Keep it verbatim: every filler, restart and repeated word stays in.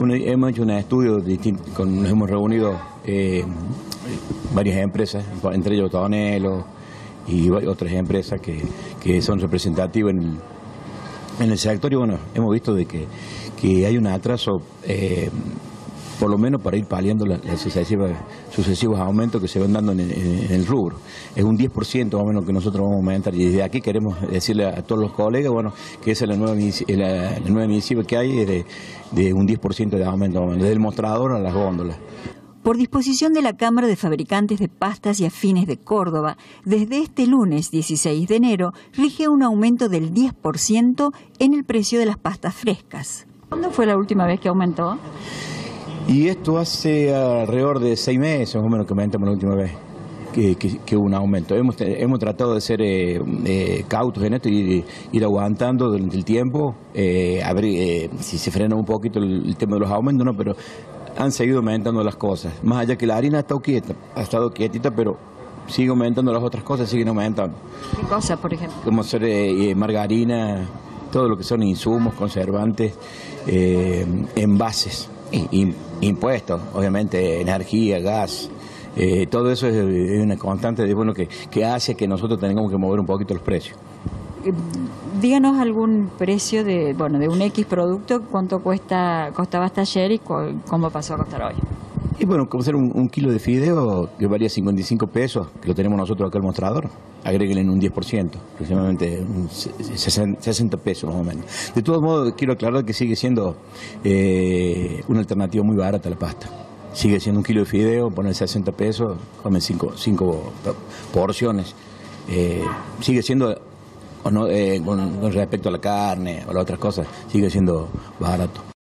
Un, hemos hecho un estudio distinto, con, nos hemos reunido eh, varias empresas, entre ellos Tonelo y otras empresas que, que son representativas en, en el sector, y bueno, hemos visto de que, que hay un atraso, eh, por lo menos para ir paliando las, las sucesivas, sucesivos aumentos que se van dando en, en, en el rubro. Es un diez por ciento más o menos que nosotros vamos a aumentar, y desde aquí queremos decirle a todos los colegas, bueno, que esa es la nueva, la, la nueva iniciativa que hay, es de, de un diez por ciento de aumento, desde el mostrador a las góndolas. Por disposición de la Cámara de Fabricantes de Pastas y Afines de Córdoba, desde este lunes dieciséis de enero rige un aumento del diez por ciento en el precio de las pastas frescas. ¿Cuándo fue la última vez que aumentó? Y esto hace alrededor de seis meses, más o menos, que aumentamos la última vez que, que, que hubo un aumento. Hemos, hemos tratado de ser eh, eh, cautos en esto y ir aguantando durante el tiempo, eh, a ver eh, si se frena un poquito el, el tema de los aumentos, ¿no? Pero han seguido aumentando las cosas. Más allá que la harina ha estado quieta, ha estado quietita, pero sigue aumentando las otras cosas, siguen aumentando. ¿Qué cosas, por ejemplo? Como ser eh, margarina, todo lo que son insumos, conservantes, eh, envases. Y, impuestos, obviamente, energía, gas, eh, todo eso es, es una constante de, bueno, que, que hace que nosotros tengamos que mover un poquito los precios. Díganos algún precio de, bueno, de un X producto, cuánto cuesta costaba hasta ayer y cómo pasó a costar hoy. Y bueno, como ser un, un kilo de fideo que valía cincuenta y cinco pesos, que lo tenemos nosotros acá al mostrador, agréguenle en un diez por ciento, aproximadamente sesenta pesos más o menos. De todos modos, quiero aclarar que sigue siendo eh, una alternativa muy barata la pasta. Sigue siendo un kilo de fideo, ponen sesenta pesos, comen cinco, cinco porciones. Eh, sigue siendo, o no, eh, con, con respecto a la carne o a las otras cosas, sigue siendo barato.